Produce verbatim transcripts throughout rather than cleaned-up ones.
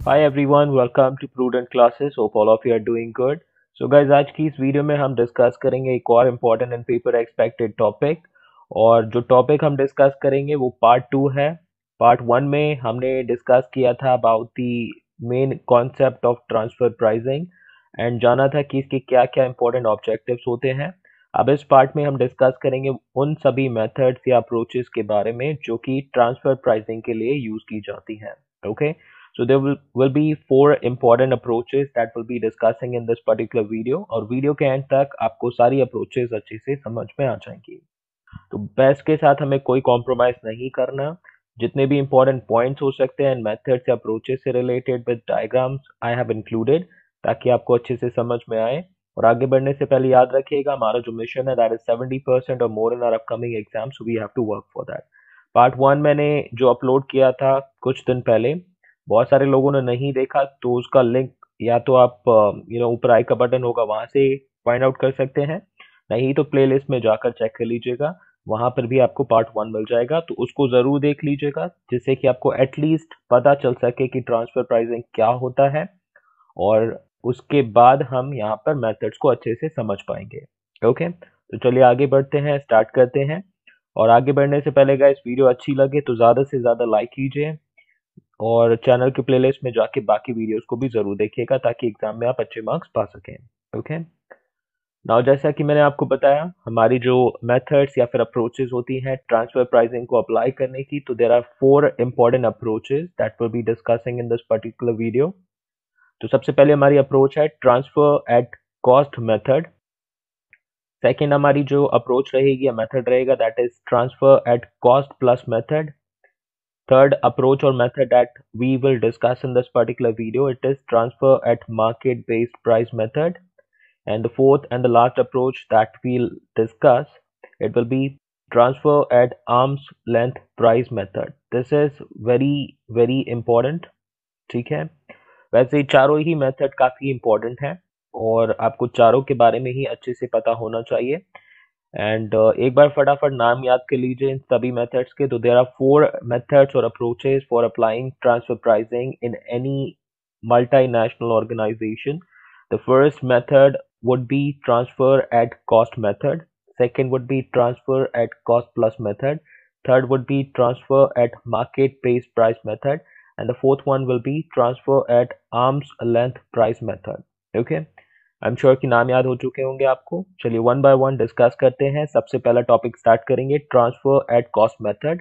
Hi everyone, welcome to Prudent Classes. Hope all of you are doing good. So guys, आज की इस video में हम discuss करेंगे एक और important and paper expected topic. और जो टॉपिक हम डिस्कस करेंगे वो पार्ट टू है। पार्ट वन में हमने डिस्कस किया था about the main concept of transfer pricing and जाना था कि इसके क्या क्या इंपॉर्टेंट ऑब्जेक्टिव्स होते हैं। अब इस पार्ट में हम डिस्कस करेंगे उन सभी मेथड्स या अप्रोचेस के बारे में जो कि ट्रांसफर प्राइसिंग के लिए यूज की जाती हैं। Okay, so there will will be four important approaches that will be discussing in this particular video और वीडियो के एंड तक आपको सारी अप्रोचेस अच्छे से समझ में आ जाएंगी। तो बेस्ट के साथ हमें कोई कॉम्प्रोमाइज नहीं करना। जितने भी इंपॉर्टेंट पॉइंट्स हो सकते हैं मेथड्स या अप्रोचेस से related with diagrams I have included ताकि आपको अच्छे से समझ में आए। और आगे बढ़ने से पहले याद रखिएगा हमारा जो मिशन है दैट इज सेवेंटी परसेंट और more in our upcoming exam, so we have to work for that. Part one मैंने जो अपलोड किया था कुछ दिन पहले, बहुत सारे लोगों ने नहीं देखा तो उसका लिंक या तो आप यू नो ऊपर आई का बटन होगा वहां से फाइंड आउट कर सकते हैं, नहीं तो प्लेलिस्ट में जाकर चेक कर लीजिएगा, वहां पर भी आपको पार्ट वन मिल जाएगा। तो उसको जरूर देख लीजिएगा जिससे कि आपको एटलीस्ट पता चल सके कि ट्रांसफर प्राइसिंग क्या होता है और उसके बाद हम यहाँ पर मेथड्स को अच्छे से समझ पाएंगे। ओके, तो चलिए आगे बढ़ते हैं, स्टार्ट करते हैं। और आगे बढ़ने से पहले गाइस वीडियो अच्छी लगे तो ज़्यादा से ज़्यादा लाइक कीजिए और चैनल के प्लेलिस्ट में जाके बाकी वीडियोस को भी ज़रूर देखिएगा ताकि एग्जाम में आप अच्छे मार्क्स पा सकें। ओके, नाउ जैसा कि मैंने आपको बताया हमारी जो मेथड्स या फिर अप्रोचेस होती हैं ट्रांसफर प्राइसिंग को अप्लाई करने की, तो there are four important approaches that will be discussing in this particular video. तो सबसे पहले हमारी अप्रोच है transfer at cost method. Second हमारी जो अप्रोच रहेगी या मेथड रहेगा that is transfer at cost plus method. Third approach or method that we will discuss in this particular video, it is transfer at market based price method. And the fourth and the last approach that we'll discuss, it will be transfer at arm's length price method. This is very very important। ठीक है, वैसे चारों ही method काफी important है और आपको चारों के बारे में ही अच्छे से पता होना चाहिए। एंड uh, एक बार फटाफट नाम याद कर लीजिए इन सभी मेथड्स के। तो देर आर फोर मेथड्स और approaches for applying transfer pricing in any multinational organization. The first method would be transfer at cost method. Second would be transfer at cost plus method. Third would be transfer at market based price method. And the fourth one will be transfer at arm's length price method. Okay. I am sure कि नाम याद हो चुके होंगे आपको। चलिए one by one discuss करते हैं। सबसे पहला टॉपिक स्टार्ट करेंगे transfer at cost method.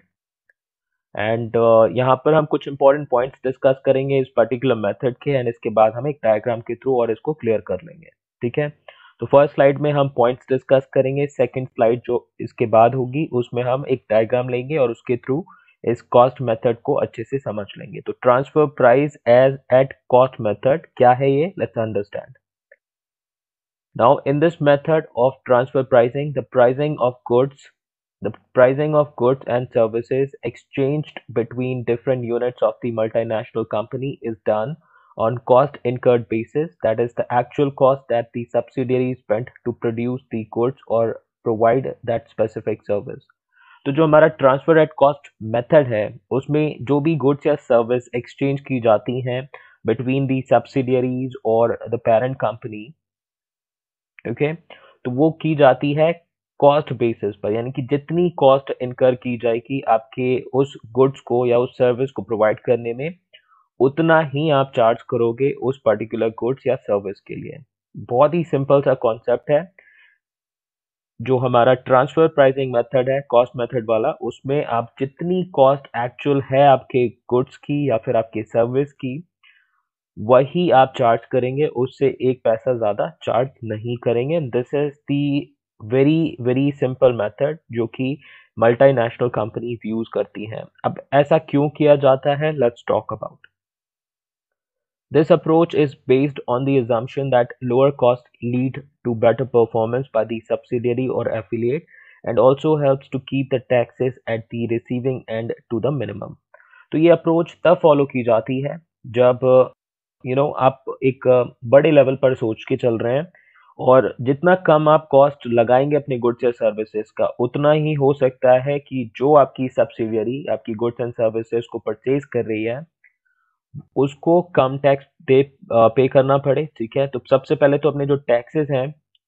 And यहाँ पर हम कुछ इंपॉर्टेंट पॉइंट्स डिस्कस करेंगे इस पर्टिकुलर मेथड के एंड इसके बाद हम एक डायग्राम के थ्रू और इसको क्लियर कर लेंगे। ठीक है, तो फर्स्ट स्लाइड में हम पॉइंट्स डिस्कस करेंगे, सेकंड स्लाइड जो इसके बाद होगी उसमें हम एक डायग्राम लेंगे और उसके थ्रू इस कॉस्ट मेथड को अच्छे से समझ लेंगे। तो transfer price as at cost method क्या है ये, let's understand. Now, in this method of transfer pricing, the pricing of goods, the pricing of goods and services exchanged between different units of the multinational company is done on cost incurred basis. That is the actual cost that the subsidiary spent to produce the goods or provide that specific service. तो जो हमारा transfer at cost method है उसमें जो भी goods या service exchange की जाती हैं बिटवीन दी सब्सिडियरीज और the parent company, okay okay? तो वो की जाती है कॉस्ट बेसिस पर, यानी कि जितनी कॉस्ट इनकर की जाएगी आपके उस गुड्स को या उस सर्विस को प्रोवाइड करने में उतना ही आप चार्ज करोगे उस पर्टिकुलर गुड्स या सर्विस के लिए। बहुत ही सिंपल सा कॉन्सेप्ट है। जो हमारा ट्रांसफर प्राइसिंग मेथड है कॉस्ट मेथड वाला, उसमें आप जितनी कॉस्ट एक्चुअल है आपके गुड्स की या फिर आपके सर्विस की वही आप चार्ज करेंगे, उससे एक पैसा ज्यादा चार्ज नहीं करेंगे। This is the very very simple method जो कि मल्टीनेशनल कंपनीज यूज करती हैं। अब ऐसा क्यों किया जाता है, let's talk about. This approach is based on the assumption that lower costs lead to better performance by the subsidiary or affiliate and also helps to keep the taxes at the receiving end to the minimum. तो ये approach तब follow की जाती है जब you know आप एक बड़े लेवल पर सोच के चल रहे हैं और जितना कम आप कॉस्ट लगाएंगे अपने गुड्स या सर्विसेज का उतना ही हो सकता है कि जो आपकी सब्सिडियरी आपकी गुड्स एंड सर्विसेज को परचेज कर रही है उसको कम टैक्स दे पे करना पड़े, ठीक है। तो सबसे पहले तो अपने जो टैक्सेस हैं,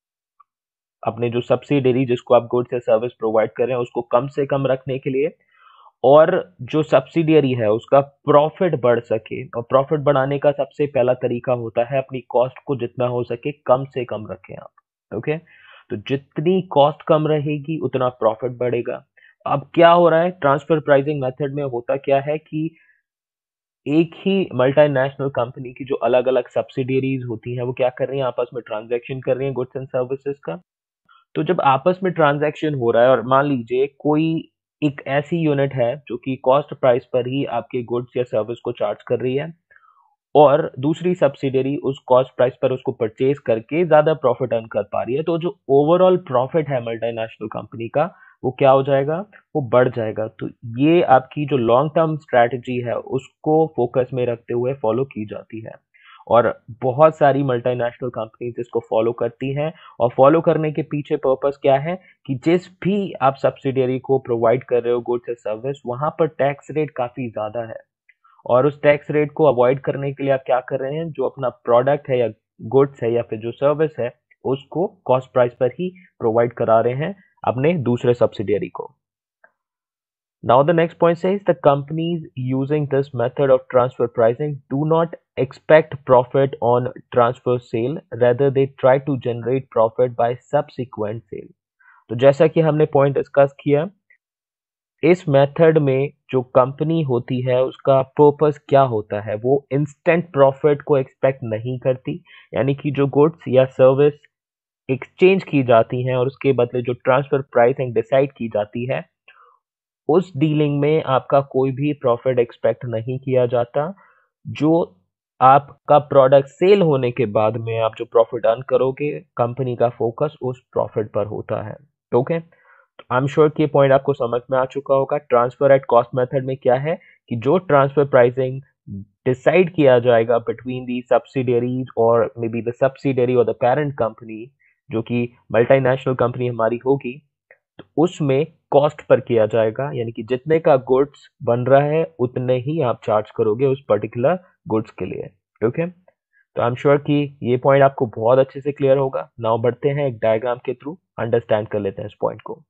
अपने जो सब्सिडरी जिसको आप गुड्स या सर्विस प्रोवाइड कर रहे हैं उसको कम से कम रखने के लिए, और जो सब्सिडियरी है उसका प्रॉफिट बढ़ सके, और प्रॉफिट बढ़ाने का सबसे पहला तरीका होता है अपनी कॉस्ट को जितना हो सके कम से कम रखें आप, ओके। तो जितनी कॉस्ट कम रहेगी उतना प्रॉफिट बढ़ेगा। अब क्या हो रहा है, ट्रांसफर प्राइसिंग मेथड में होता क्या है कि एक ही मल्टीनेशनल कंपनी की जो अलग अलग सब्सिडियरीज होती हैं वो क्या कर रही हैं, आपस में ट्रांजैक्शन कर रही हैं गुड्स एंड सर्विसेज का। तो जब आपस में ट्रांजैक्शन हो रहा है और मान लीजिए कोई एक ऐसी यूनिट है जो कि कॉस्ट प्राइस पर ही आपके गुड्स या सर्विस को चार्ज कर रही है, और दूसरी सब्सिडियरी उस कॉस्ट प्राइस पर उसको परचेज करके ज्यादा प्रॉफिट अर्न कर पा रही है, तो जो ओवरऑल प्रॉफिट है मल्टीनेशनल कंपनी का वो क्या हो जाएगा, वो बढ़ जाएगा। तो ये आपकी जो लॉन्ग टर्म स्ट्रैटेजी है उसको फोकस में रखते हुए फॉलो की जाती है, और बहुत सारी मल्टीनेशनल कंपनीज इसको फॉलो करती हैं। और फॉलो करने के पीछे पर्पस क्या है कि जिस भी आप सब्सिडियरी को प्रोवाइड कर रहे हो गुड्स या सर्विस, वहां पर टैक्स रेट काफी ज्यादा है, और उस टैक्स रेट को अवॉइड करने के लिए आप क्या कर रहे हैं, जो अपना प्रोडक्ट है या गुड्स है या फिर जो सर्विस है उसको कॉस्ट प्राइस पर ही प्रोवाइड करा रहे हैं अपने दूसरे सब्सिडियरी को। Now the next point says the companies using this method of transfer pricing do not expect profit on transfer sale, rather they try to generate profit by subsequent sale। तो जैसा कि हमने पॉइंट डिस्कस किया, इस method में जो company होती है उसका पर्पस क्या होता है, वो इंस्टेंट प्रॉफिट को एक्सपेक्ट नहीं करती, यानी कि जो गुड्स या सर्विस एक्सचेंज की जाती हैं और उसके बदले जो ट्रांसफर प्राइसिंग डिसाइड की जाती है, उस डीलिंग में आपका कोई भी प्रॉफिट एक्सपेक्ट नहीं किया जाता। जो आपका प्रोडक्ट सेल होने के बाद में आप जो प्रॉफिट अर्न करोगे, कंपनी का फोकस उस प्रॉफिट पर होता है, ओके। आई एम श्योर कि ये पॉइंट आपको समझ में आ चुका होगा। ट्रांसफर एट कॉस्ट मेथड में क्या है कि जो ट्रांसफर प्राइसिंग डिसाइड किया जाएगा बिटवीन दी सब्सिडियरीज और मे बी द सब्सिडियरी और द पेरेंट कंपनी, जो कि मल्टीनेशनल कंपनी हमारी होगी, तो उसमें कॉस्ट पर किया जाएगा, यानी कि जितने का गुड्स बन रहा है उतने ही आप चार्ज करोगे उस पर्टिकुलर गुड्स के लिए, ओके। तो आई एम श्योर कि ये पॉइंट आपको बहुत अच्छे से क्लियर होगा। नाउ बढ़ते हैं एक डायग्राम के थ्रू अंडरस्टैंड कर लेते हैं इस पॉइंट को।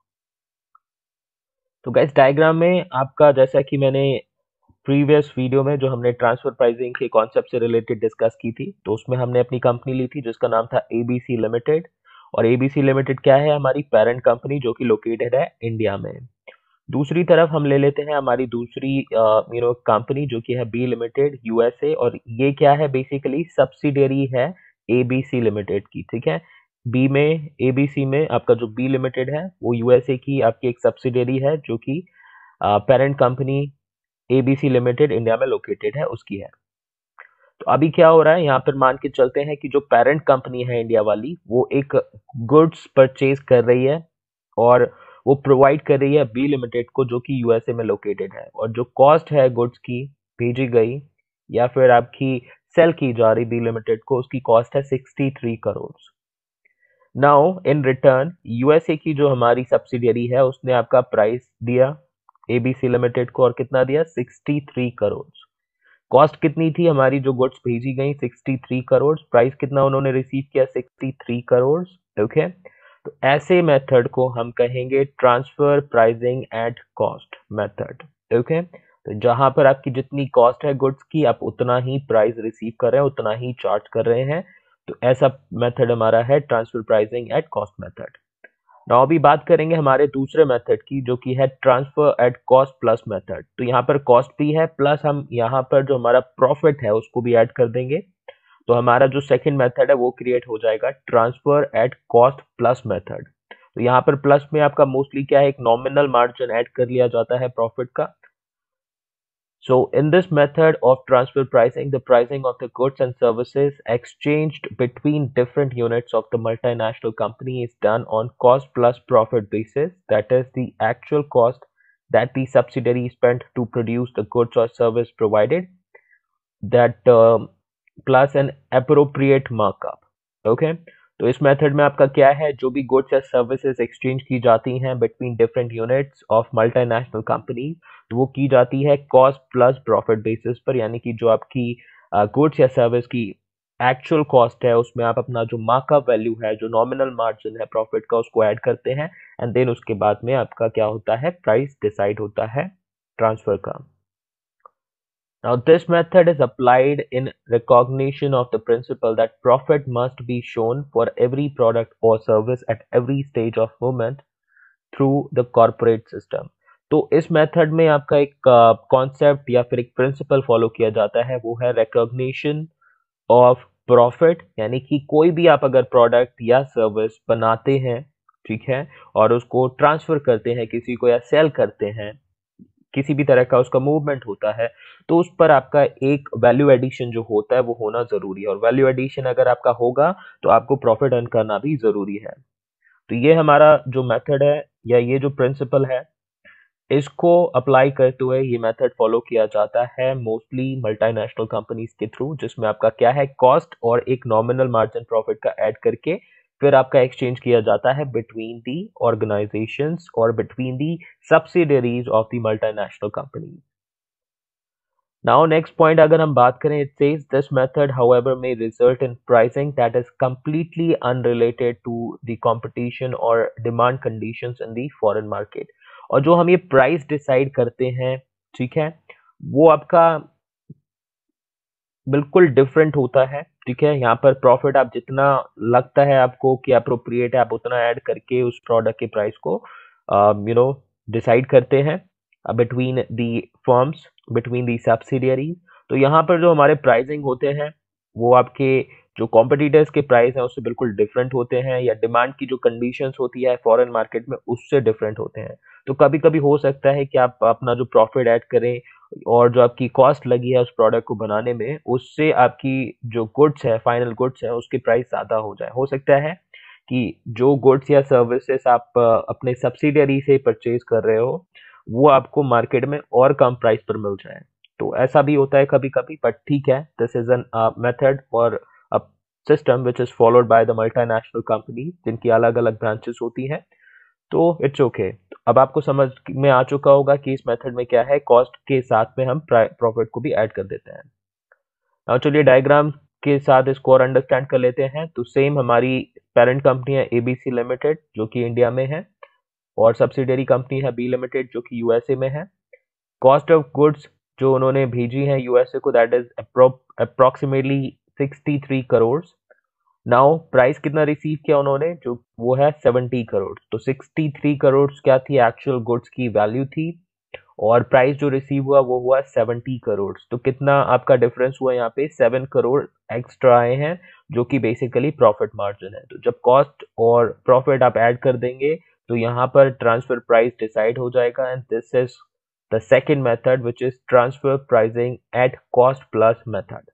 तो गाइस डायग्राम में आपका, जैसा कि मैंने प्रीवियस वीडियो में जो हमने ट्रांसफर प्राइसिंग के कॉन्सेप्ट से रिलेटेड डिस्कस की थी, तो उसमें हमने अपनी कंपनी ली थी जिसका नाम था एबीसी लिमिटेड, और एबीसी लिमिटेड क्या है, हमारी पेरेंट कंपनी जो कि लोकेटेड है इंडिया में। दूसरी तरफ हम ले लेते हैं हमारी दूसरी यू नो कंपनी जो कि है बी लिमिटेड यूएसए, और ये क्या है, बेसिकली सब्सिडियरी है एबीसी लिमिटेड की, ठीक है। बी में, एबीसी में आपका जो बी लिमिटेड है वो यूएसए की आपकी एक सब्सिडियरी है जो कि parent company ABC limited India में लोकेटेड है उसकी है। तो अभी क्या हो रहा है, यहाँ पर मान के चलते हैं कि जो पेरेंट कंपनी है इंडिया वाली वो एक गुड्स परचेज कर रही है और वो प्रोवाइड कर रही है बी लिमिटेड को जो कि यूएसए में लोकेटेड है, और जो कॉस्ट है गुड्स की भेजी गई या फिर आपकी सेल की जा रही बी लिमिटेड को, उसकी कॉस्ट है sixty three crore. Now in return USA की जो हमारी सब्सिडियरी है उसने आपका प्राइस दिया एबीसी लिमिटेड को, और कितना दिया, सिक्सटी थ्री करोड़। कॉस्ट कितनी थी हमारी, जो गुड्स भेजी गई सिक्सटी थ्री करोड़, प्राइस कितना उन्होंने रिसीव किया, सिक्सटी थ्री करोड़, ओके। तो ऐसे मेथड को हम कहेंगे transfer pricing at cost method, okay. तो जहां पर आपकी जितनी कॉस्ट है गुड्स की, आप उतना ही प्राइस रिसीव कर रहे हैं, उतना ही चार्ज कर रहे हैं। तो ऐसा मेथड हमारा है transfer pricing at cost method. Now अभी बात करेंगे हमारे दूसरे मेथड की जो कि है transfer at cost plus method. तो यहाँ पर कॉस्ट भी है प्लस हम यहाँ पर जो हमारा प्रॉफिट है उसको भी ऐड कर देंगे। तो हमारा जो सेकंड मेथड है वो क्रिएट हो जाएगा transfer at cost plus method. तो यहाँ पर प्लस में आपका मोस्टली क्या है, एक नॉमिनल मार्जिन ऐड कर लिया जाता है प्रॉफिट का। So in this method of transfer pricing, the pricing of the goods and services exchanged between different units of the multinational company is done on cost plus profit basis. That is the actual cost that the subsidiary spent to produce the goods or service provided, that um, plus an appropriate markup. Okay. तो इस method में आपका क्या है, जो भी goods या services exchange की जाती हैं between different units of multinational companies, तो वो की जाती है कॉस्ट प्लस प्रॉफिट बेसिस पर, यानी कि जो आपकी गुड्स या सर्विस की एक्चुअल कॉस्ट है उसमें आप अपना जो मार्कअप वैल्यू है, जो नॉमिनल मार्जिन है प्रॉफिट का, उसको ऐड करते हैं एंड देन उसके बाद में आपका क्या होता है, प्राइस डिसाइड होता है ट्रांसफर का। Now, this method is applied in recognition of the principle that profit must be shown for every product or service at every stage of movement through the corporate system. तो इस method में आपका एक concept uh, या फिर एक principle follow किया जाता है, वो है रिकॉग्निशन ऑफ प्रॉफिट, यानी कि कोई भी आप अगर प्रोडक्ट या सर्विस बनाते हैं, ठीक है, और उसको ट्रांसफर करते हैं किसी को या सेल करते हैं, किसी भी तरह का उसका मूवमेंट होता है, तो उस पर आपका एक वैल्यू एडिशन जो होता है वो होना जरूरी है, और वैल्यू एडिशन अगर आपका होगा तो आपको प्रॉफिट अर्न करना भी जरूरी है। तो ये हमारा जो मेथड है या ये जो प्रिंसिपल है, इसको अप्लाई करते हुए ये मेथड फॉलो किया जाता है मोस्टली मल्टीनेशनल कंपनीज के थ्रू, जिसमें आपका क्या है, कॉस्ट और एक नॉमिनल मार्जिन प्रॉफिट का ऐड करके फिर आपका एक्सचेंज किया जाता है बिटवीन दी ऑर्गेनाइजेशंस और between the subsidiaries of the multinational company. Now next point अगर हम बात करें, it says this method however may result in pricing that is completely unrelated to the competition और demand conditions in the foreign market. और जो हम ये price decide करते हैं, ठीक है, वो आपका बिल्कुल डिफरेंट होता है, ठीक है। यहाँ पर प्रॉफिट आप जितना लगता है आपको कि अप्रोप्रिएट है, आप उतना ऐड करके उस प्रोडक्ट के प्राइस को यू नो डिसाइड करते हैं between the firms, between the subsidiaries. तो यहाँ पर जो हमारे प्राइसिंग होते हैं वो आपके जो कॉम्पिटिटर्स के प्राइस हैं उससे बिल्कुल डिफरेंट होते हैं, या डिमांड की जो कंडीशंस होती है फॉरेन मार्केट में उससे डिफरेंट होते हैं। तो कभी कभी हो सकता है कि आप अपना जो प्रॉफिट ऐड करें और जो आपकी कॉस्ट लगी है उस प्रोडक्ट को बनाने में, उससे आपकी जो गुड्स है, फाइनल गुड्स है, उसकी प्राइस ज्यादा हो जाए। हो सकता है कि जो गुड्स या सर्विसेज आप अ, अपने सब्सिडियरी से परचेज कर रहे हो वो आपको मार्केट में और कम प्राइस पर मिल जाए। तो ऐसा भी होता है कभी कभी, बट ठीक है, दिस इज एन मेथड और a system which is followed by the multinational company, जिनकी अलग अलग ब्रांचेस होती हैं। तो इट्स ओके okay. अब आपको समझ में आ चुका होगा कि इस मेथड में क्या है, कॉस्ट के साथ में हम प्रॉफिट को भी ऐड कर देते हैं। अब चलिए डायग्राम के साथ इसको और अंडरस्टैंड कर लेते हैं। तो सेम हमारी पेरेंट कंपनी है एबीसी लिमिटेड जो कि इंडिया में है, और सब्सिडियरी कंपनी है बी लिमिटेड जो कि यूएसए में है। कॉस्ट ऑफ गुड्स जो उन्होंने भेजी है यूएसए को, that is approximately sixty three crore. Now price कितना रिसीव किया उन्होंने, जो वो है सेवेंटी करोड़। तो सिक्सटी थ्री करोड़ क्या थी, एक्चुअल गुड्स की वैल्यू थी, और प्राइस जो रिसीव हुआ वो हुआ सेवेंटी करोड़। तो कितना आपका डिफरेंस हुआ, यहाँ पे सेवन करोड़ एक्स्ट्रा आए हैं, जो कि बेसिकली प्रॉफिट मार्जिन है। तो जब कॉस्ट और प्रॉफिट आप ऐड कर देंगे तो यहाँ पर ट्रांसफर प्राइस डिसाइड हो जाएगा, and this is the second method which is transfer pricing at cost plus method.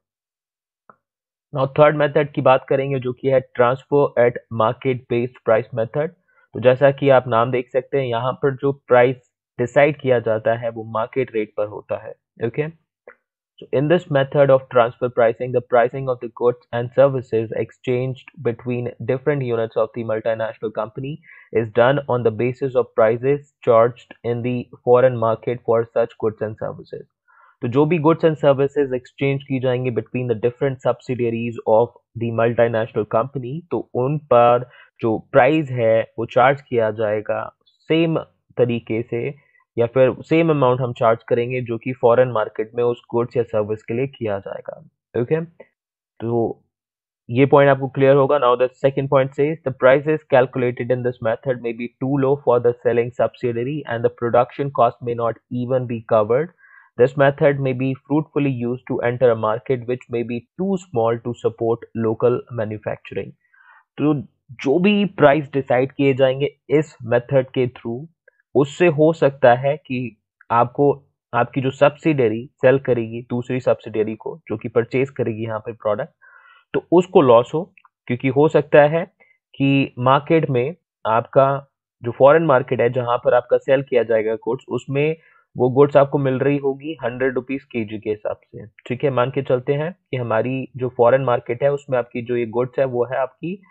Now third method की बात करेंगे जो कि है transfer at market based price method. तो जैसा कि आप नाम देख सकते हैं, यहाँ पर जो प्राइस डिसाइड किया जाता है वो मार्केट रेट पर होता है। Okay, so in this method of transfer pricing, the pricing of the goods and services exchanged between different units of the multinational company is done on the basis of prices charged in the foreign market for such goods and services. तो जो भी goods and services exchange की जाएंगी between the different subsidiaries of the multinational company, तो उन पर जो price है वो चार्ज किया जाएगा सेम तरीके से, या फिर सेम अमाउंट हम चार्ज करेंगे जो कि फॉरेन मार्केट में उस गुड्स या सर्विस के लिए किया जाएगा। ओके, तो ये पॉइंट आपको क्लियर होगा। Now the second point says the prices calculated in this method may be too low for the selling subsidiary and the production cost may not even be covered. This method may be fruitfully used to enter a market which may be too small to support local manufacturing. तो जो भी price decide किए जाएंगे इस method के through, उससे हो सकता है कि आपको आपकी जो सब्सिडियरी सेल करेगी दूसरी सब्सिडियरी को जो कि परचेज करेगी यहाँ पे प्रोडक्ट, तो उसको लॉस हो, क्योंकि हो सकता है कि मार्केट में आपका जो फॉरेन मार्केट है जहां पर आपका सेल किया जाएगा गुड्स, उसमें वो गुड्स आपको मिल रही होगी हंड्रेड रुपीज के जी के हिसाब से। ठीक है, मान के चलते हैं कि हमारी जो फॉरेन मार्केट है उसमें आपकी जो ये गुड्स है वो है आपकी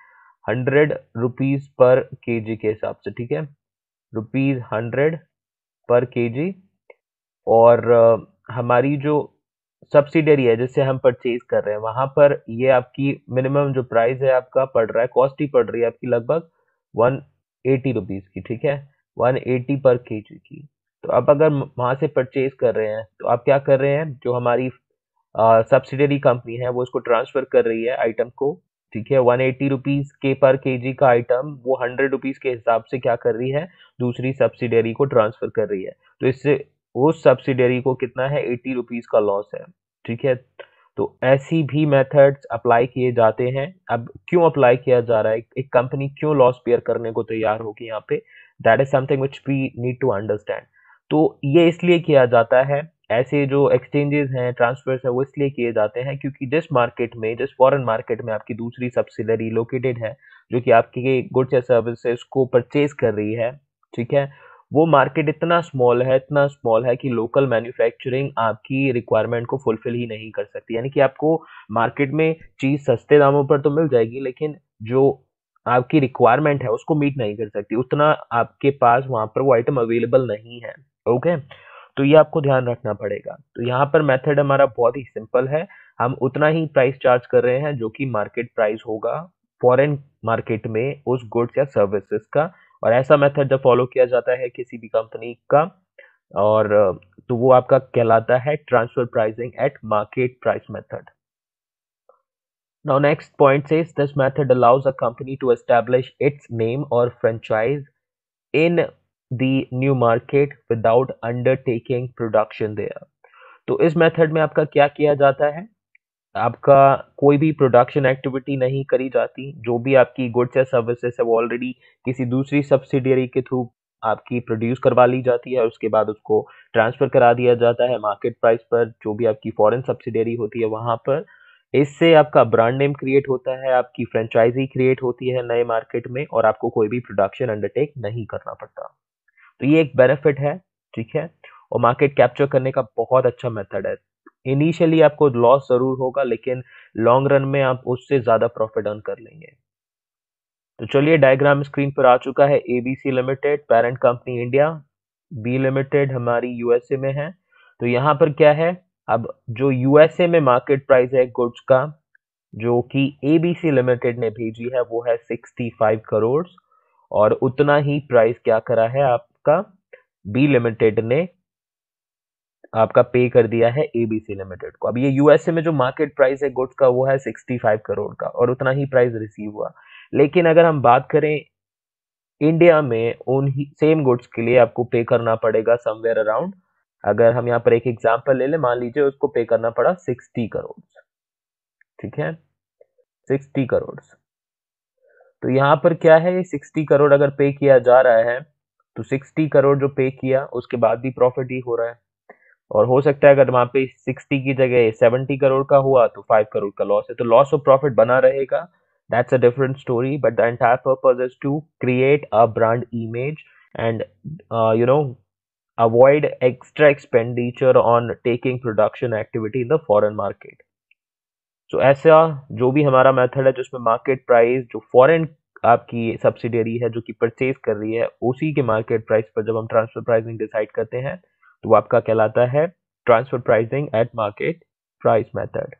हंड्रेड रुपीज पर केजी के हिसाब से, ठीक है, रुपीज हंड्रेड पर केजी। और अ, हमारी जो सब्सिडरी है जिससे हम परचेज कर रहे हैं वहां पर ये आपकी मिनिमम जो प्राइस है आपका पड़ रहा है, कॉस्ट ही पड़ रही है आपकी लगभग वन एटी रुपीज की, ठीक है, वन एटी पर केजी की। तो अब अगर वहां से परचेज कर रहे हैं तो आप क्या कर रहे हैं, जो हमारी सब्सिडरी कंपनी है वो उसको ट्रांसफर कर रही है आइटम को, ठीक है, वन एटी रुपीज के पर केजी का आइटम वो हंड्रेड रुपीज के हिसाब से क्या कर रही है, दूसरी सब्सिडरी को ट्रांसफर कर रही है। तो इससे उस सब्सिडरी को कितना है, एटी रुपीज का लॉस है, ठीक है। तो ऐसी भी मेथड्स अप्लाई किए जाते हैं। अब क्यों अप्लाई किया जा रहा है, एक कंपनी क्यों लॉस बेयर करने को तैयार होगी यहाँ पे, that is something which we need to understand. तो ये इसलिए किया जाता है, ऐसे जो एक्सचेंजेस हैं, ट्रांसफर्स है, वो इसलिए किए जाते हैं क्योंकि जिस मार्केट में, जिस फॉरेन मार्केट में आपकी दूसरी सब्सिडरी लोकेटेड है जो कि आपके गुड्स या सर्विसेज को परचेज कर रही है, ठीक है, वो मार्केट इतना स्मॉल है, इतना स्मॉल है कि लोकल मैन्युफैक्चरिंग आपकी रिक्वायरमेंट को फुलफिल ही नहीं कर सकती। यानी कि आपको मार्केट में चीज सस्ते दामों पर तो मिल जाएगी लेकिन जो आपकी रिक्वायरमेंट है उसको मीट नहीं कर सकती, उतना आपके पास वहां पर वो आइटम अवेलेबल नहीं है। ओके, तो ये आपको ध्यान रखना पड़ेगा। तो यहाँ पर मेथड हमारा बहुत ही सिंपल है, हम उतना ही प्राइस चार्ज कर रहे हैं जो कि मार्केट प्राइस होगा फॉरेन मार्केट में उस गुड्स या सर्विसेज का। और ऐसा मेथड जब फॉलो किया जाता है किसी भी कंपनी का, और तो वो आपका कहलाता है transfer pricing at market price method. Now next point says this method allows a company to establish its name or franchise in the new market without undertaking production there। तो इस मेथड में आपका क्या किया जाता है, आपका कोई भी प्रोडक्शन एक्टिविटी नहीं करी जाती, जो भी आपकी गुड्स या सर्विसेज है वो ऑलरेडी किसी दूसरी सब्सिडियरी के थ्रू आपकी प्रोड्यूस करवा ली जाती है, उसके बाद उसको ट्रांसफर करा दिया जाता है मार्केट प्राइस पर, जो भी आपकी फॉरेन सब्सिडियरी होती है वहां पर। इससे आपका ब्रांड नेम क्रिएट होता है, आपकी फ्रेंचाइजी क्रिएट होती है नए मार्केट में, और आपको कोई भी प्रोडक्शन अंडरटेक नहीं करना पड़ता। तो ये एक बेनिफिट है, ठीक है, और मार्केट कैप्चर करने का बहुत अच्छा मेथड है। इनिशियली आपको लॉस जरूर होगा लेकिन लॉन्ग रन में आप उससे ज्यादा प्रॉफिट अर्न कर लेंगे। तो चलिए, डायग्राम स्क्रीन पर आ चुका है। ABC limited parent company India, B limited हमारी यूएसए में है। तो यहाँ पर क्या है, अब जो यूएसए में मार्केट प्राइस है गुड्स का जो कि एबीसी लिमिटेड ने भेजी है वो है सिक्सटी फाइव करोड़, और उतना ही प्राइस क्या करा है आपका बी लिमिटेड ने आपका पे कर दिया है एबीसी लिमिटेड को। अब ये यूएसए में जो मार्केट प्राइस है गुड्स का वो है सिक्सटी फाइव करोड़ का, और उतना ही प्राइस रिसीव हुआ। लेकिन अगर हम बात करें इंडिया में, उन ही सेम गुड्स के लिए आपको पे करना पड़ेगा समवेयर अराउंड, अगर हम यहाँ पर एक एग्जांपल ले लें, मान लीजिए उसको पे करना पड़ा सिक्सटी करोड़, ठीक है, सिक्सटी करोड़। तो यहाँ पर क्या है, ये सिक्सटी करोड़ अगर पे किया जा रहा है तो सिक्सटी करोड़ जो पे किया उसके बाद भी प्रॉफिट ही हो रहा है, और हो सकता है अगर वहां पे सिक्सटी की जगह सेवेंटी करोड़ का हुआ तो फाइव करोड़ का लॉस है, तो लॉस और प्रॉफिट बना रहेगा। That's a different story, but the entire purpose is to create a brand image and you know avoid extra expenditure on taking production activity in the foreign market. तो ऐसा जो भी हमारा मेथड है जिसमें मार्केट प्राइस जो foreign आपकी subsidiary है जो कि परचेज कर रही है उसी के मार्केट प्राइस पर जब हम ट्रांसफर प्राइसिंग डिसाइड करते हैं तो वो आपका कहलाता है transfer pricing at market price method.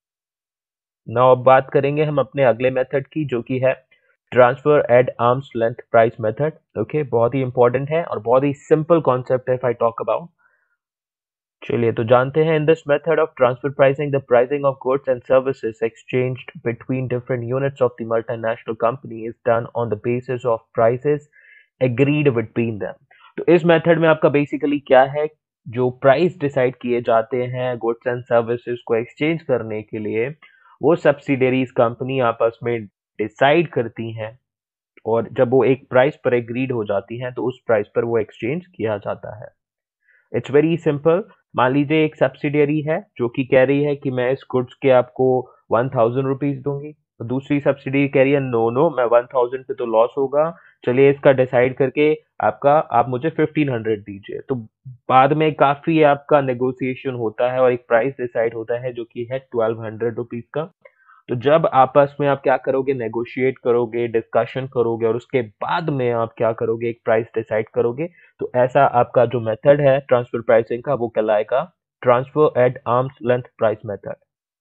Now अब बात करेंगे हम अपने अगले मेथड की जो कि है transfer at arm's length price method. Okay, बहुत ही इंपॉर्टेंट है और बहुत ही सिंपल कॉन्सेप्ट है इफ आई टॉक अबाउट। चलिए तो जानते हैं, in this method of transfer pricing the pricing of goods and services exchanged between different units of the multinational company is done on the basis of prices agreed between them. तो इस method में आपका basically क्या है, जो price decide किए जाते हैं गुड्स एंड सर्विसेज को एक्सचेंज करने के लिए वो सब्सिडरीज कंपनी आपस में डिसाइड करती हैं, और जब वो एक प्राइस पर एग्रीड हो जाती हैं तो उस प्राइस पर वो एक्सचेंज किया जाता है। It's very simple. मान लीजिए एक सब्सिडियरी है जो कि कह रही है कि मैं इस गुड्स के आपको वन थाउजेंड रुपीज दूंगी, तो दूसरी सब्सिडी कह रही है नो नो मैं वन थाउजेंड पे तो लॉस होगा, चलिए इसका डिसाइड करके आपका आप मुझे फिफ्टीन हंड्रेड दीजिए। तो बाद में काफी आपका नेगोशिएशन होता है और एक प्राइस डिसाइड होता है जो कि है ट्वेल्व हंड्रेड रुपीज का। तो जब आपस में आप क्या करोगे, नेगोशिएट करोगे, डिस्कशन करोगे और उसके बाद में आप क्या करोगे, एक प्राइस डिसाइड करोगे, तो ऐसा आपका जो मेथड है ट्रांसफर प्राइसिंग का वो कहलाएगा transfer at arm's length price method.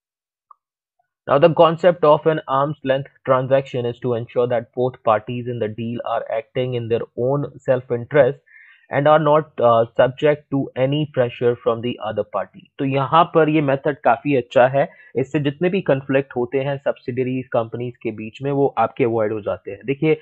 Now, the concept of an arm's length transaction is to ensure that both parties in the deal are acting in their own self-interest and are not uh, subject to any pressure from the other party. तो यहाँ पर ये method काफी अच्छा है. इससे जितने भी कन्फ्लिक्ट होते हैं सब्सिडरी कंपनीज के बीच में वो आपके अवॉइड हो जाते हैं. देखिए,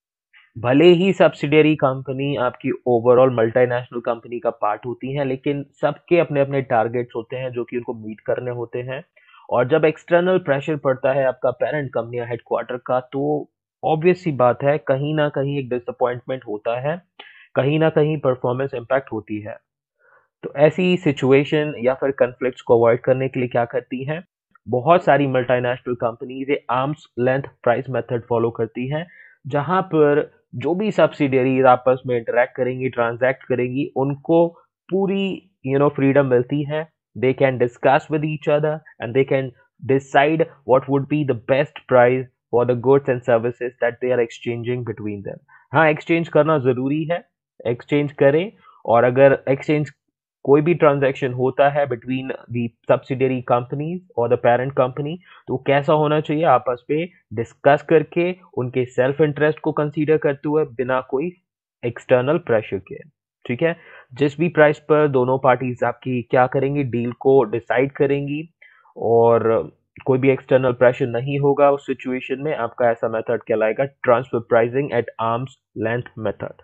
भले ही सब्सिडियरी कंपनी आपकी ओवरऑल मल्टीनेशनल कंपनी का पार्ट होती है, लेकिन सबके अपने अपने टारगेट्स होते हैं जो कि उनको मीट करने होते हैं. और जब एक्सटर्नल प्रेशर पड़ता है आपका पेरेंट कंपनी या हेडक्वार्टर का, तो ऑब्वियस सी बात है कहीं ना कहीं एक डिसअपॉइंटमेंट होता है, कहीं ना कहीं परफॉर्मेंस इम्पैक्ट होती है. तो ऐसी सिचुएशन या फिर कन्फ्लिक्ट्स को अवॉइड करने के लिए क्या करती हैं, बहुत सारी मल्टीनेशनल कंपनीज ये arm's length price method follow करती हैं, जहां पर जो भी सब्सिडियरीज आपस में इंटरेक्ट करेंगी, ट्रांजैक्ट करेंगी, उनको पूरी यू नो फ्रीडम मिलती है. They can discuss with each other and they can decide what would be the best price for the goods and services that they are exchanging between them. हाँ, exchange करना जरूरी है, exchange करें. और अगर exchange कोई भी ट्रांजैक्शन होता है बिटवीन दी सब्सिडियरी कंपनीज और द पेरेंट कंपनी, तो कैसा होना चाहिए, आपस में डिस्कस करके उनके सेल्फ इंटरेस्ट को कंसीडर करते हुए बिना कोई एक्सटर्नल प्रेशर के. ठीक है, जिस भी प्राइस पर दोनों पार्टीज आपकी क्या करेंगी, डील को डिसाइड करेंगी और कोई भी एक्सटर्नल प्रेशर नहीं होगा उस सिचुएशन में, आपका ऐसा मेथड कहलाएगा transfer pricing at arm's length method.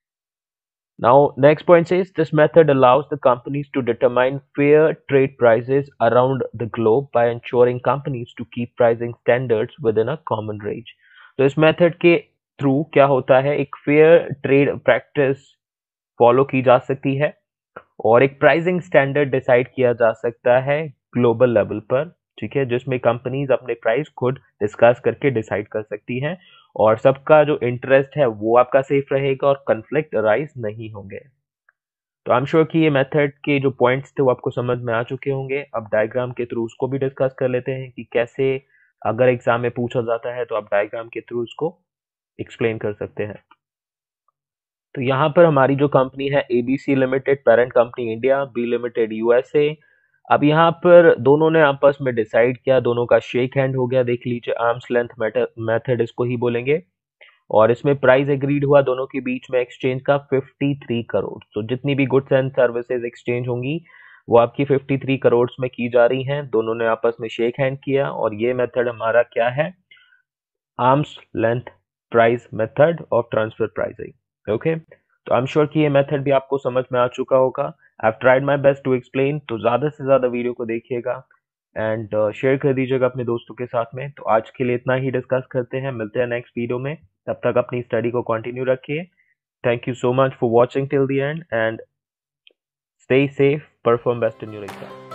Now, next point says this method allows the companies to determine fair trade prices around the globe by ensuring companies to keep pricing standards within a common range. तो इस method के through क्या होता है, एक fair trade practice follow की जा सकती है और एक प्राइसिंग स्टैंडर्ड डिसाइड किया जा सकता है ग्लोबल लेवल पर. ठीक है, जिसमें कंपनीज अपने प्राइस खुद डिस्कस करके डिसाइड कर सकती हैं और सबका जो इंटरेस्ट है वो आपका सेफ रहेगा और कन्फ्लिक्ट अराइज नहीं होंगे. तो आई एम श्योर कि ये मेथड के जो पॉइंट्स थे वो आपको समझ में आ चुके होंगे. अब डायग्राम के थ्रू उसको भी डिस्कस कर लेते हैं कि कैसे अगर एग्जाम में पूछा जाता है तो आप डायग्राम के थ्रू उसको एक्सप्लेन कर सकते हैं. तो यहाँ पर हमारी जो कंपनी है ABC limited, parent company India, B limited USA. अब यहाँ पर दोनों ने आपस में डिसाइड किया, दोनों का शेक हैंड हो गया. देख लीजिए, आर्म्स लेंथ मेथड इसको ही बोलेंगे. और इसमें प्राइस एग्रीड हुआ दोनों के बीच में एक्सचेंज का तिरेपन करोड़. तो जितनी भी गुड्स एंड सर्विसेज एक्सचेंज होंगी वो आपकी तिरेपन करोड़ में की जा रही हैं. दोनों ने आपस में शेक हैंड किया और ये मेथड हमारा क्या है, arm's length price method of transfer pricing. Okay, तो आई एम श्योर कि ये मेथड भी आपको समझ में आ चुका होगा. I have tried my best to explain. तो ज़्यादा से ज़्यादा वीडियो को देखिएगा एंड शेयर कर दीजिएगा अपने दोस्तों के साथ में. तो आज के लिए इतना ही डिस्कस करते हैं, मिलते हैं नेक्स्ट वीडियो में. तब तक अपनी स्टडी को कंटिन्यू रखिए. Thank you so much for watching till the end and stay safe, perform best in your exam.